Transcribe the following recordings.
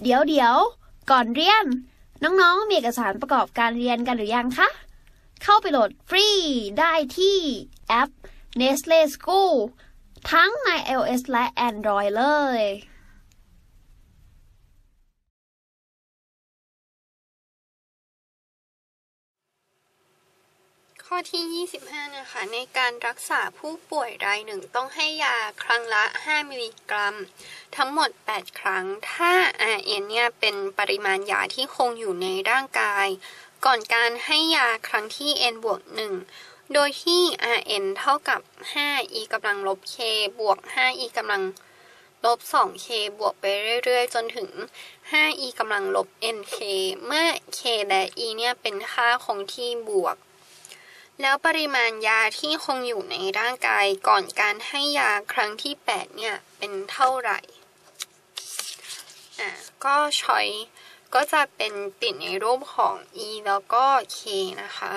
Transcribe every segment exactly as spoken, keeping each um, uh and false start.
เดี๋ยวเดี๋ยวก่อนเรียนน้องๆมีเอกสารประกอบการเรียนกันหรือยังคะเข้าไปโหลดฟรีได้ที่แอป Nestle School ทั้งใน iOS และ Android เลยข้อที่ยี่สิบห้านะคะในการรักษาผู้ป่วยรายหนึ่งต้องให้ยาครั้งละห้ามิลลิกรัมทั้งหมดแปดครั้งถ้า อาร์ เอ็น เนี่ยเป็นปริมาณยาที่คงอยู่ในร่างกายก่อนการให้ยาครั้งที่ n บวกหนึ่งโดยที่ อาร์ เอ็น เท่ากับ ห้า e กำลังลบ k บวก ห้า e กำลังลบ สอง k บวกไปเรื่อยๆจนถึง ห้า e กำลังลบ nk เมื่อ k และ e เนี่ยเป็นค่าคงที่บวกแล้วปริมาณยาที่คงอยู่ในร่างกายก่อนการให้ยาครั้งที่แปดเนี่ยเป็นเท่าไหร่อ่ะก็ช้อยก็จะเป็นติดในรูปของ e แล้วก็ k นะคะ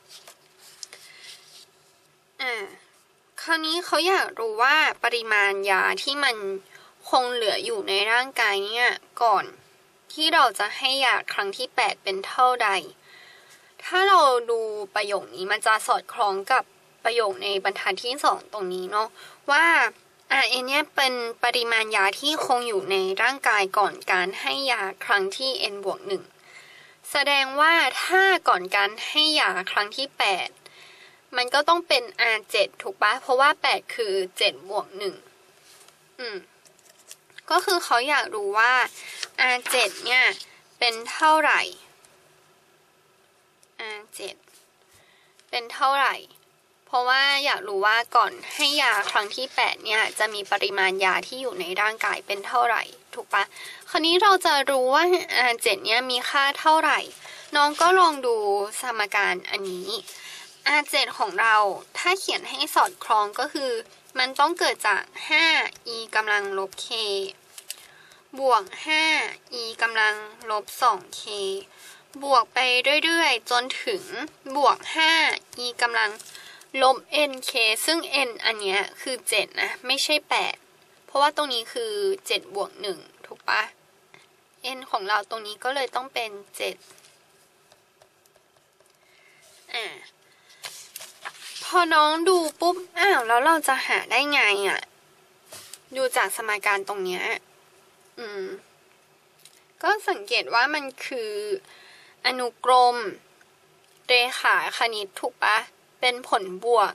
อ่ะคราวนี้เขาอยากรู้ว่าปริมาณยาที่มันคงเหลืออยู่ในร่างกายเนี่ยก่อนที่เราจะให้ยาครั้งที่แปดเป็นเท่าใดถ้าเราดูประโยคนี้มันจะสอดคล้องกับประโยคในบรรทัดที่สองตรงนี้เนาะว่า อาร์ เอ็น เนี่ยเป็นปริมาณยาที่คงอยู่ในร่างกายก่อนการให้ยาครั้งที่ n บวกหนึ่งแสดงว่าถ้าก่อนการให้ยาครั้งที่แปดมันก็ต้องเป็น อาร์ เจ็ด ถูกปะเพราะว่าแปดคือเจ็ดบวกหนึ่งอืมก็คือเขาอยากรู้ว่า อาร์ เจ็ด เนี่ยเป็นเท่าไหร่อาร์ เจ็ด เป็นเท่าไหร่เพราะว่าอยากรู้ว่าก่อนให้ยาครั้งที่แปดเนี่ยจะมีปริมาณยาที่อยู่ในร่างกายเป็นเท่าไหร่ถูกปะคราวนี้เราจะรู้ว่า อาร์ เจ็ด เนี่ยมีค่าเท่าไหร่น้องก็ลองดูสมการอันนี้ อาร์ เจ็ด ของเราถ้าเขียนให้สอดคล้องก็คือมันต้องเกิดจาก ห้า e กำลังลบ k บวก ห้า e กำลังลบ สอง kบวกไปเรื่อยๆจนถึงบวก ห้า e กำลังลบ nk ซึ่ง n อันเนี้ยคือเจ็ดนะไม่ใช่แปดเพราะว่าตรงนี้คือเจ็ดบวกหนึ่งถูกปะ n ของเราตรงนี้ก็เลยต้องเป็นเจ็ดอ่าพอน้องดูปุ๊บอ้าวแล้วเราจะหาได้ไงอ่ะดูจากสมการตรงเนี้ยอืมก็สังเกตว่ามันคืออนุกรมเรขาคณิตถูกปะเป็นผลบวก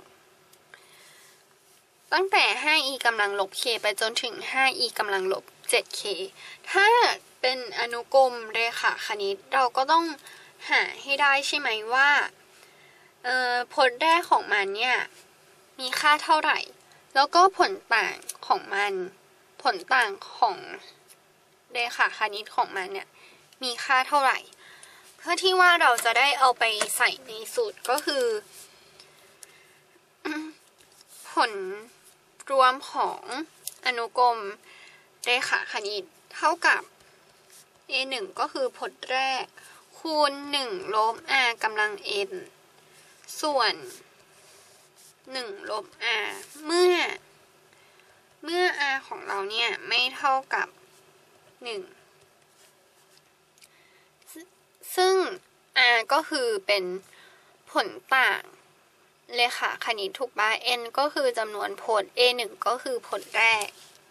ตั้งแต่ ห้า e กำลังลบ k ไปจนถึง ห้า e กำลังลบ เจ็ด k ถ้าเป็นอนุกรมเรขาคณิตเราก็ต้องหาให้ได้ใช่ไหมว่าเอ่อผลแรกของมันเนี่ยมีค่าเท่าไหร่แล้วก็ผลต่างของมันผลต่างของเรขาคณิตของมันเนี่ยมีค่าเท่าไหร่เพื่อที่ว่าเราจะได้เอาไปใส่ในสูตรก็คือผลรวมของอนุกรมเรขาคณิตเท่ากับ a หนึ่ง ก็คือผลแรกคูณหนึ่งลบ r กำลัง n ส่วนหนึ่งลบ r เมื่อเมื่อ r ของเราเนี่ยไม่เท่ากับหนึ่งซึ่ง r ก็คือเป็นผลต่างเรขาคณิตถูกปะ n ก็คือจำนวนผล a หนึ่ง ก็คือผลแรก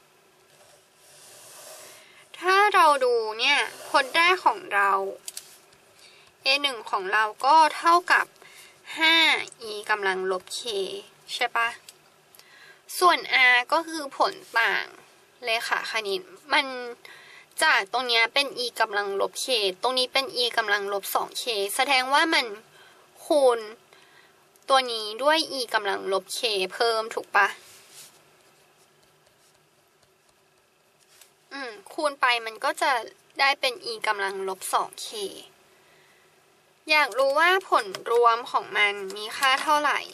ถ้าเราดูเนี่ยผลแรกของเรา a หนึ่ง ของเราก็เท่ากับ ห้า e กำลังลบ k ใช่ปะส่วน r ก็คือผลต่างเรขาคณิตมันจากตรงนี้เป็น e กำลังลบ k ตรงนี้เป็น e กำลังลบ สอง k แสดงว่ามันคูณตัวนี้ด้วย e กำลังลบ k เพิ่มถูกปะอืมคูณไปมันก็จะได้เป็น e กำลังลบ สอง k อยากรู้ว่าผลรวมของมันมีค่าเท่าไหร่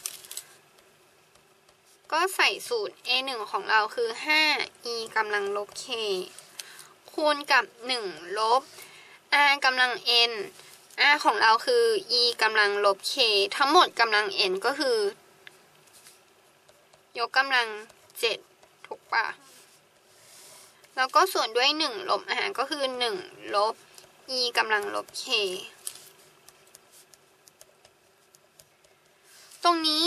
ก็ใส่สูตร a หนึ่ง ของเราคือ ห้า e กำลังลบ k คูณกับหนึ่งลบ r กำลัง n r ของเราคือ e กำลังลบ k ทั้งหมดกำลัง n ก็คือยกกำลังเจ็ดถูกปะแล้วก็ส่วนด้วยหนึ่งลบอาหารก็คือหนึ่งลบ e กำลังลบ k ตรงนี้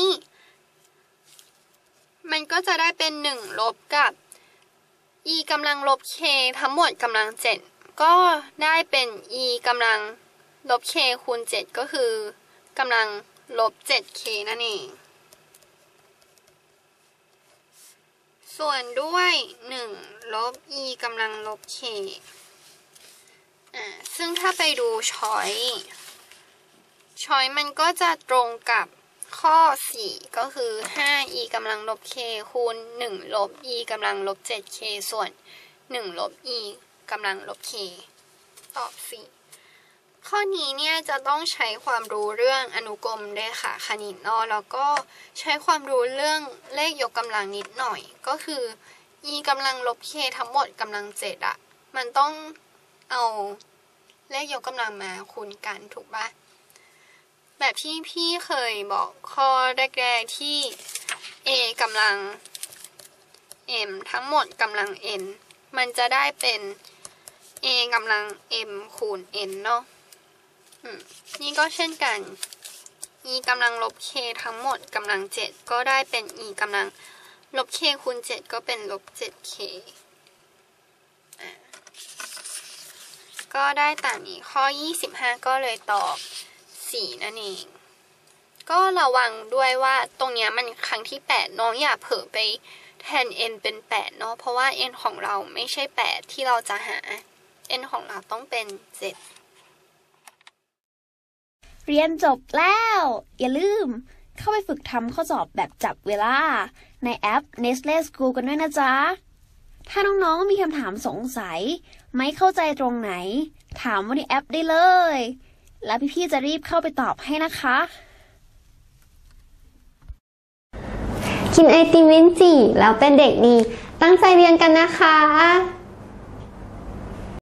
มันก็จะได้เป็นหนึ่งลบกับ e กำลังลบ k ทั้งหมดกำลังเจ็ดก็ได้เป็น e กำลังลบ k คูณเจ็ดก็คือกำลังลบ เจ็ด k นั่นเองส่วนด้วยหนึ่งลบ e กำลังลบ k อ่าซึ่งถ้าไปดูช้อยช้อยมันก็จะตรงกับข้อสี่ก็คือ ห้า e กำลังลบ k คูณหนึ่งลบ e กำลังลบ เจ็ด k ส่วนหนึ่งลบ e กำลังลบ k ตอบสี่ข้อนี้เนี่ยจะต้องใช้ความรู้เรื่องอนุกรมด้วยค่ะคณิตเนาะแล้วก็ใช้ความรู้เรื่องเลขยกกำลังนิดหน่อยก็คือ e กำลังลบ k ทั้งหมดกำลังเจ็ดอะมันต้องเอาเลขยกกำลังมาคูณกันถูกปะแบบที่พี่เคยบอกข้อแรกๆที่ a กำลัง m ทั้งหมดกำลัง n มันจะได้เป็น a กำลัง m คูณ n เนาะนี่ก็เช่นกัน e กำลังลบ k ทั้งหมดกำลังเจ็ดก็ได้เป็น e กำลังลบ k คูณเจ็ดก็เป็นลบ เจ็ด k ก็ได้ตามนี้ข้อยี่สิบห้าก็เลยตอบสี่นั่นเองก็ระวังด้วยว่าตรงเนี้ยมันครั้งที่แปดน้องอย่าเผลอไปแทน n เป็นแปดเนาะเพราะว่า n ของเราไม่ใช่แปดที่เราจะหา n ของเราต้องเป็นเจ็ดเรียนจบแล้วอย่าลืมเข้าไปฝึกทำข้อสอบแบบจับเวลาในแอป Nestle School กันด้วยนะจ๊ะถ้าน้องๆมีคำถามสงสัยไม่เข้าใจตรงไหนถามว่าในแอปได้เลยแล้วพี่ๆจะรีบเข้าไปตอบให้นะคะกินไอติมลิ้นจี่แล้วเป็นเด็กดีตั้งใจเรียนกันนะคะ